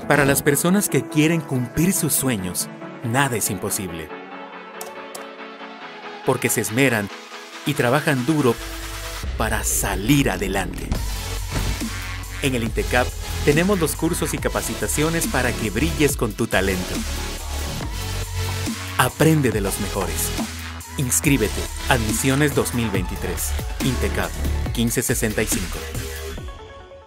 Para las personas que quieren cumplir sus sueños, nada es imposible. Porque se esmeran y trabajan duro para salir adelante. En el INTECAP tenemos los cursos y capacitaciones para que brilles con tu talento. Aprende de los mejores. Inscríbete. Admisiones 2023. INTECAP 1565.